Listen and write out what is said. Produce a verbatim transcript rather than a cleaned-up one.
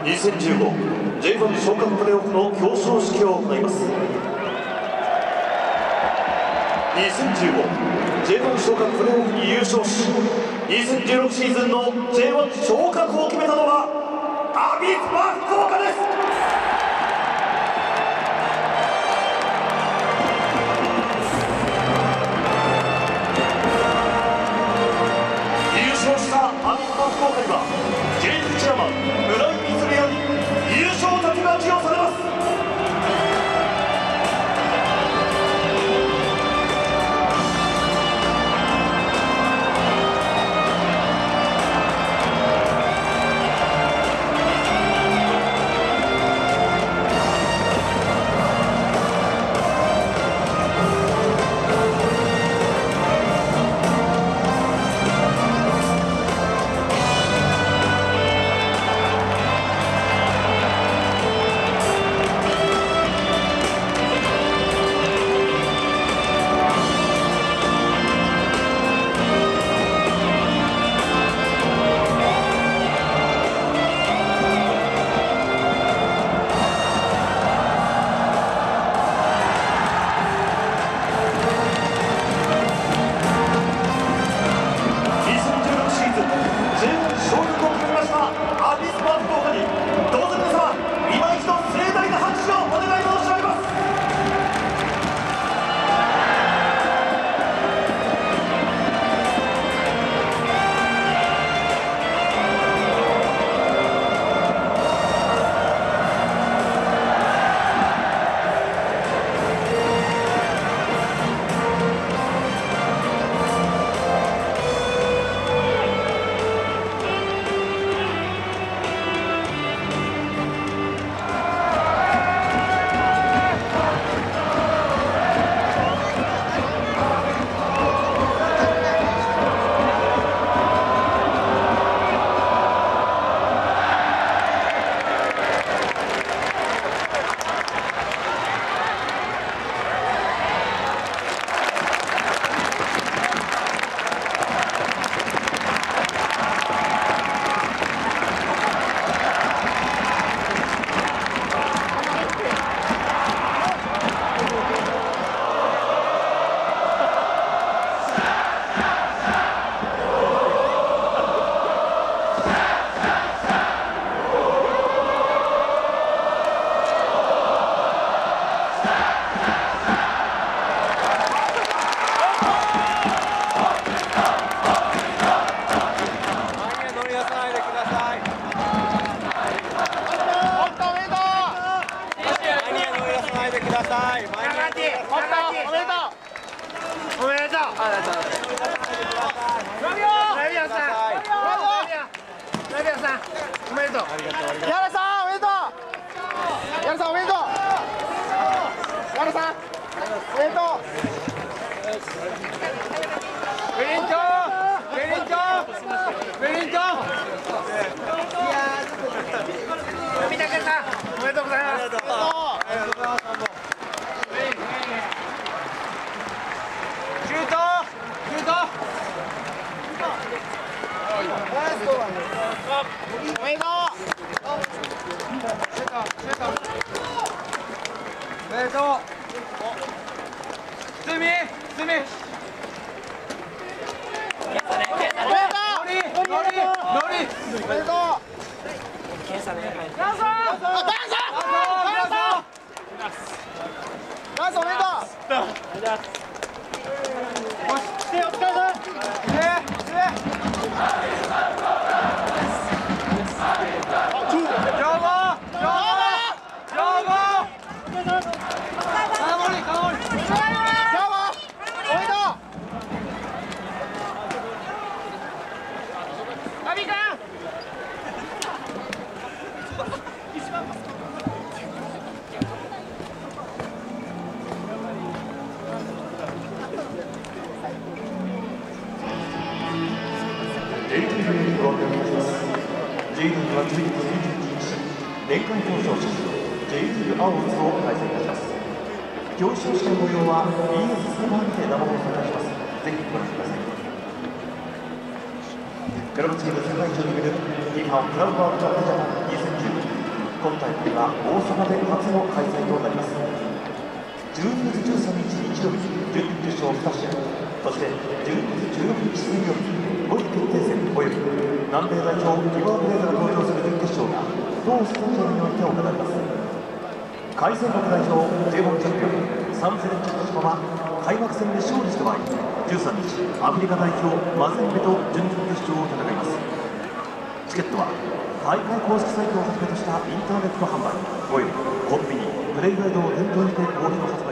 にせんじゅうご ジェイワン 昇格プレーオフの表彰式を行います。にせんじゅうご ジェイワン 昇格プレーオフに優勝し、にせんじゅうろくシーズンの ジェイワン 昇格を決めたのはアビスパ福岡です。優勝したアビスパ福岡には J リーグチェアマン村井光より優勝盾が授与されます。 J リーグはじゅういちにち、年間表彰式 J リーグアワーズを開催いたします。表彰式の模様は ビーエス スーパーにて生放送いたします。ぜひご覧ください。クラブチーム世界一を巡る FIFA クラブワールドカップジャパンにせんじゅうご今大会は大阪で初の開催となります。じゅうにがつじゅうさんにち日曜日に準々決勝に試合、そしてじゅうにがつじゅうろくにち水曜日にごい決定戦および南米代表リバーブレードが登場する準決勝が同スタジアムにおいて行われます。開催国代表 ジェイワン チャンピオンサンフレッチェ広島は開幕戦で勝利した場合じゅうさんにちアフリカ代表マゼンベと準々決勝を戦います。チケットは大会公式サイトをはじめとしたインターネット販売およびコンビニプレイガイドを店頭にて好評発売